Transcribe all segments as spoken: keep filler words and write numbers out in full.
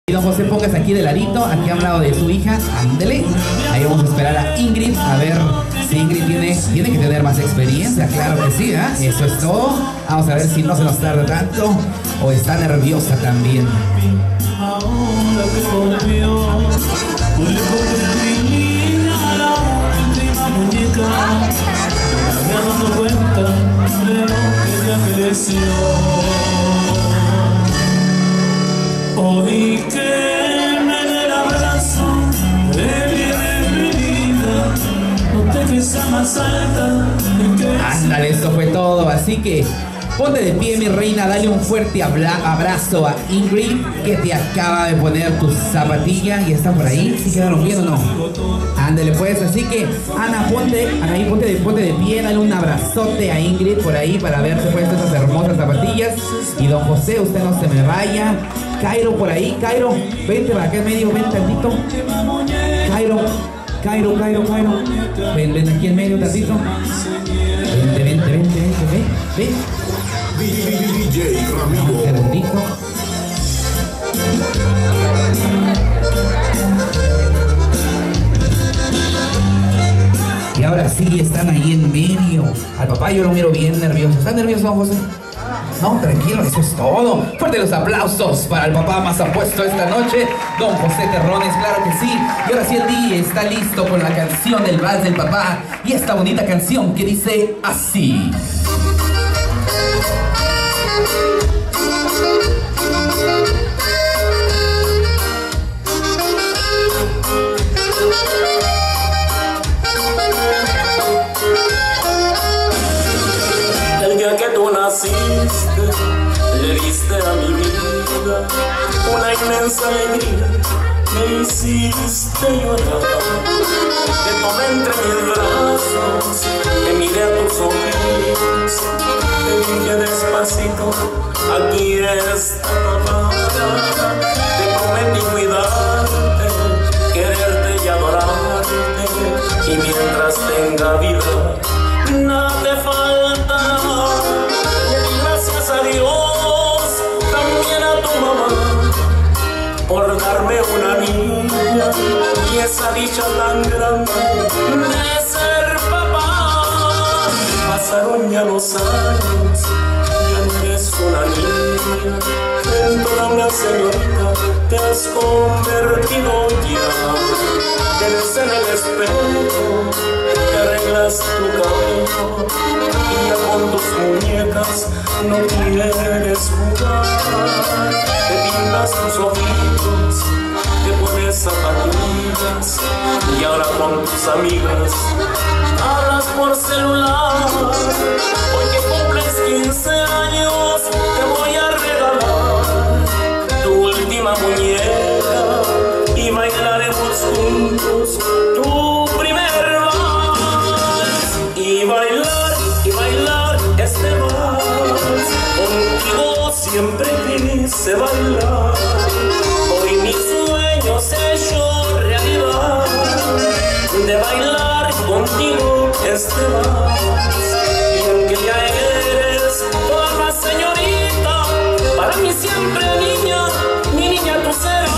Y don José, póngase aquí de ladito, aquí a un lado de su hija, ándele. Ahí vamos a esperar a Ingrid, a ver si Ingrid tiene, tiene que tener más experiencia, claro que sí, ¿eh? Eso es todo. Vamos a ver si no se nos tarda tanto o está nerviosa también. Hoy que me dé el abrazo de mi vida, no te ves más alta. Ándale, eso fue todo, así que ponte de pie, mi reina, dale un fuerte abrazo a Ingrid, que te acaba de poner tus zapatillas y está por ahí. ¿Sí quedaron bien o no? Ándale pues, así que Ana, ponte, ahí, ponte de, ponte de pie, dale un abrazote a Ingrid por ahí para verse puesto esas hermosas zapatillas. Y don José, usted no se me vaya. Cairo por ahí, Cairo, vente para acá en medio, ven tantito. Cairo, Cairo, Cairo, Cairo. Ven, ven aquí en medio tantito. Vente, vente, vente, vente, ven, ven. D J Ramiro. Un segundito. Y ahora sí, están ahí en medio. Al papá yo lo miro bien nervioso. ¿Está nervioso, don José? No, tranquilo, eso es todo. Fuerte los aplausos para el papá más apuesto esta noche, don José Terrones, claro que sí. Y ahora sí el D J está listo con la canción del vals del papá. Y esta bonita canción que dice así. El día que tú naciste, le diste a mi vida una inmensa alegría, me hiciste llorar. Te tomé entre mis brazos, te miré a tus ojos, te dije despacito, aquí está papá. Te prometí cuidarte, quererte y adorarte, y mientras tenga vida, nada te falta. Gracias a Dios, también a tu mamá, por darme una niña y esa dicha tan grande de ser papá. Pasaron ya los años, ya no eres una niña, en toda una señorita te has convertido ya. Eres en el espejo, te arreglas tu cabello y ya con tus muñecas no quieres jugar. Te pintas tus ojitos, te pones zapatillas y ahora con tus amigas hablas por celular. Hoy que cumples quince años te voy a regalar tu última muñeca y bailaremos juntos tu primer vals. Y bailar, y bailar este vals, contigo siempre quise bailar. Hoy mi sueño se hecho realidad, de bailar contigo este vals. Y aunque ya eres toda una señorita, para mí siempre niña, mi niña tú serás.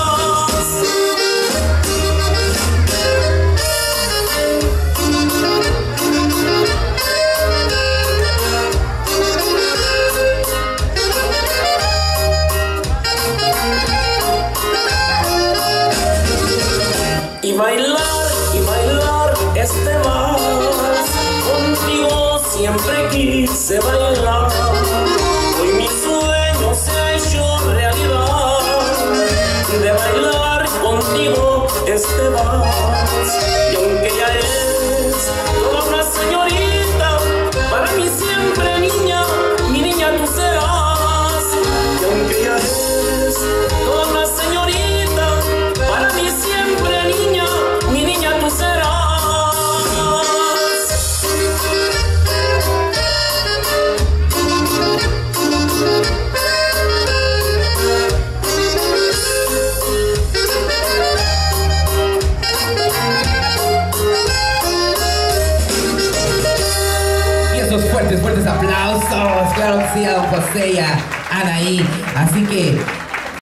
Y bailar, y bailar este vals, contigo siempre quise bailar. Hoy mi sueño se ha hecho realidad, de bailar contigo este vals. Y aunque ya eres toda una señorita, para mí siempre niña, mi niña tú serás. Y aunque ya eres toda una señorita, para mí siempre niña, mi niña tú serás. Y esos fuertes, fuertes aplausos, claro que sí, a don José y a Anaí. Así que